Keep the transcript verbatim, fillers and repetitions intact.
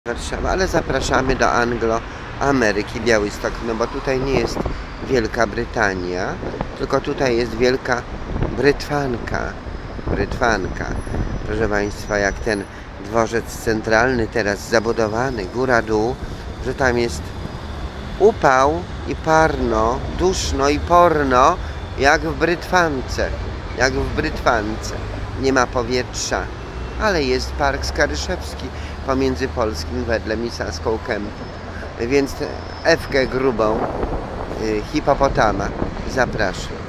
Warszawa, ale zapraszamy do Anglo-Ameryki, Białystok, no bo tutaj nie jest Wielka Brytania, tylko tutaj jest Wielka Brytwanka. Brytwanka. Proszę Państwa, jak ten dworzec centralny teraz zabudowany, góra-dół, że tam jest upał i parno, duszno i porno, jak w Brytwance, jak w Brytwance. Nie ma powietrza, ale jest park Skaryszewski pomiędzy Polskim Wedlem i Saską Kępą. Więc Ewkę grubą, hipopotama zapraszam.